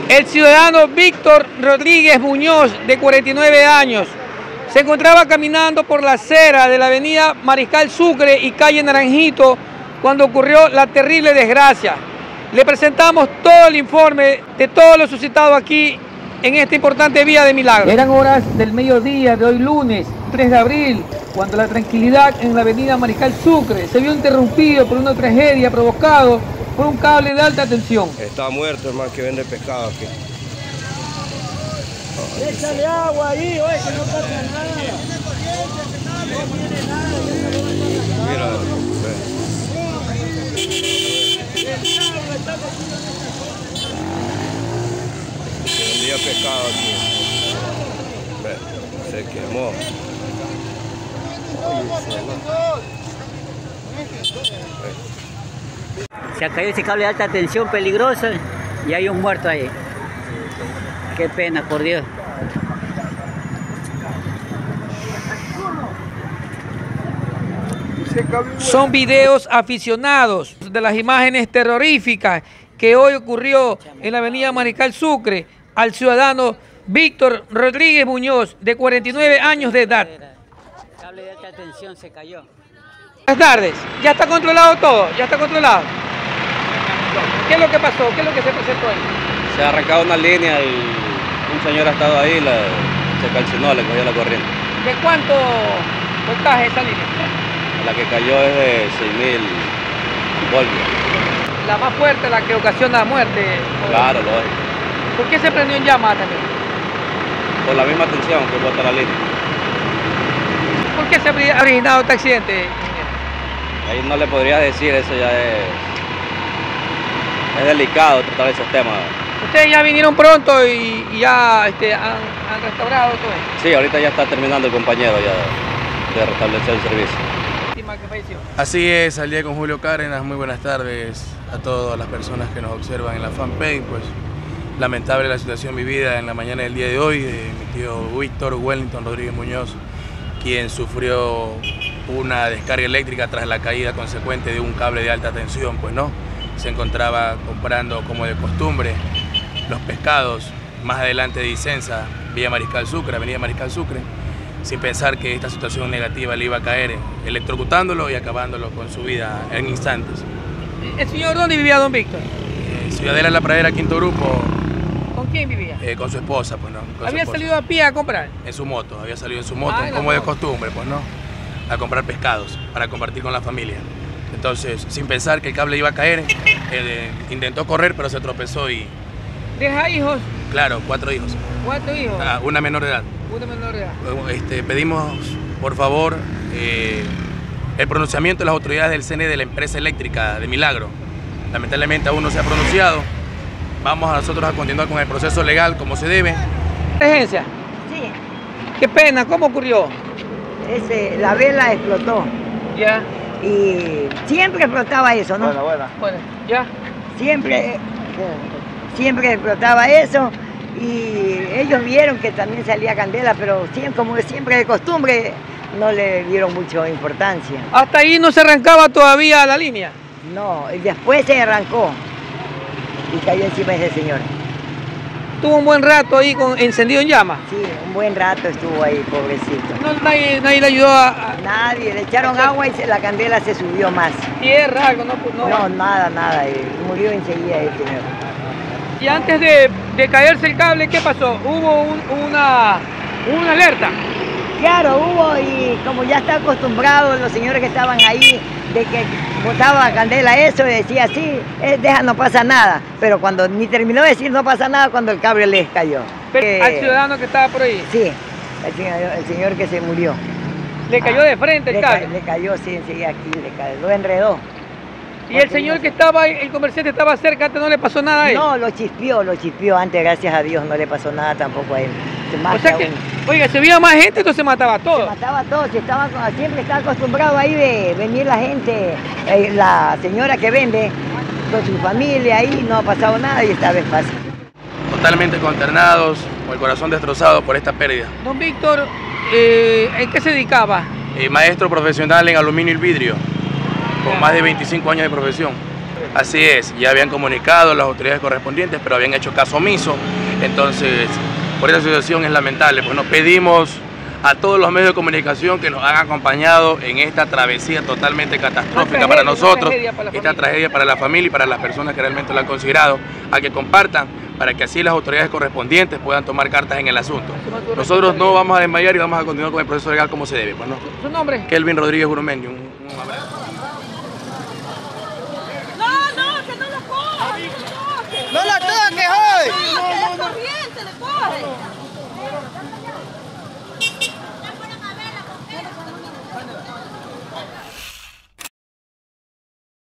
El ciudadano Víctor Rodríguez Muñoz, de 49 años, se encontraba caminando por la acera de la avenida Mariscal Sucre y calle Naranjito cuando ocurrió la terrible desgracia. Le presentamos todo el informe de todo lo suscitado aquí en esta importante vía de Milagro. Eran horas del mediodía de hoy lunes, 3 de abril, cuando la tranquilidad en la avenida Mariscal Sucre se vio interrumpido por una tragedia provocada por un cable de alta tensión. Está muerto, hermano, que vende pescado aquí. Échale agua ahí, oye, que no pasa nada. No tiene nada. Mira, vendía pescado aquí. Se quemó. Se ha caído ese cable de alta tensión peligroso y hay un muerto ahí. Qué pena, por Dios. Son videos aficionados de las imágenes terroríficas que hoy ocurrió en la avenida Mariscal Sucre al ciudadano Víctor Rodríguez Muñoz, de 49 años de edad. El cable de alta tensión se cayó. Buenas tardes. ¿Ya está controlado todo? ¿Ya está controlado? ¿Qué es lo que pasó? ¿Qué es lo que se presentó ahí? Se ha arrancado una línea y un señor ha estado ahí, se calcinó, le cogió la corriente. ¿De cuánto voltaje esa línea? La que cayó es de 6.000 voltios. La más fuerte, la que ocasiona muerte. Claro, lógico. ¿Por qué se prendió en llama también? Por la misma tensión que bota la línea. ¿Por qué se ha originado este accidente? Ahí no le podría decir, eso ya es delicado tratar esos temas. Ustedes ya vinieron pronto y ya han restaurado todo esto. Sí, ahorita ya está terminando el compañero ya de restablecer el servicio. Así es, al día con Julio Cárdenas. Muy buenas tardes a todas las personas que nos observan en la fanpage. Pues lamentable la situación vivida en la mañana del día de hoy de mi tío Víctor Wellington Rodríguez Muñoz, quien sufrió una descarga eléctrica tras la caída consecuente de un cable de alta tensión. Pues no, se encontraba comprando como de costumbre los pescados más adelante de Isensa, vía Mariscal Sucre, avenida Mariscal Sucre, sin pensar que esta situación negativa le iba a caer, electrocutándolo y acabándolo con su vida en instantes. ¿El señor dónde vivía don Víctor? Ciudadela La Pradera, quinto grupo. ¿Con quién vivía? Con su esposa, pues no. ¿Había salido a pie a comprar? En su moto, había salido en su moto, como de costumbre, pues no, a comprar pescados para compartir con la familia. Entonces, sin pensar que el cable iba a caer, intentó correr, pero se tropezó y... ¿Deja hijos? Claro, 4 hijos. ¿Cuántos hijos? Una menor de edad. Una menor de edad. Pedimos, por favor, el pronunciamiento de las autoridades del CNE de la empresa eléctrica de Milagro. Lamentablemente aún no se ha pronunciado. Vamos a nosotros a continuar con el proceso legal como se debe. ¿Emergencia? Sí, Qué pena, ¿cómo ocurrió? la vela explotó. Ya. Y siempre explotaba eso, ¿no? Bueno, ya. Siempre explotaba eso. Y ellos vieron que también salía candela, pero como siempre de costumbre, no le dieron mucha importancia. Hasta ahí no se arrancaba todavía la línea. No, y después se arrancó y cayó encima de ese señor. Tuvo un buen rato ahí encendido en llama. Sí, un buen rato estuvo ahí, pobrecito. Nadie le ayudó a... Nadie, le echaron agua y la candela se subió más. Tierra, algo, no. No, nada, y murió enseguida el señor. Y antes de caerse el cable, ¿qué pasó? Hubo una alerta. Claro, hubo, y como ya está acostumbrado los señores que estaban ahí, de que botaba candela eso, y decía, sí, deja, no pasa nada. Pero cuando ni terminó de decir no pasa nada, cuando el cable les cayó. Al ciudadano que estaba por ahí. Sí, el señor que se murió. Le cayó de frente el cable. Le cayó, sí, enseguida aquí, lo enredó. Y el señor que estaba ahí, el comerciante estaba cerca, antes no le pasó nada a él. No, lo chispeó antes, gracias a Dios, no le pasó nada tampoco a él. O sea que, oiga, si había más gente, entonces se mataba a todos. Se mataba a todos, siempre está acostumbrado ahí de venir la gente, la señora que vende con su familia ahí, no ha pasado nada y esta vez pasa. Totalmente consternados, con el corazón destrozado por esta pérdida. Don Víctor, ¿en qué se dedicaba? Maestro profesional en aluminio y vidrio, con más de 25 años de profesión. Así es, ya habían comunicado a las autoridades correspondientes, pero habían hecho caso omiso. Entonces, por esa situación es lamentable. Pues nos pedimos a todos los medios de comunicación que nos han acompañado en esta travesía totalmente catastrófica para nosotros, esta tragedia para la familia y para las personas que realmente lo han considerado, a que compartan para que así las autoridades correspondientes puedan tomar cartas en el asunto. Nosotros no vamos a desmayar y vamos a continuar con el proceso legal como se debe. Pues, ¿no? ¿Su nombre? Kelvin Rodríguez Urumendi. Un abrazo. ¡No la toques hoy!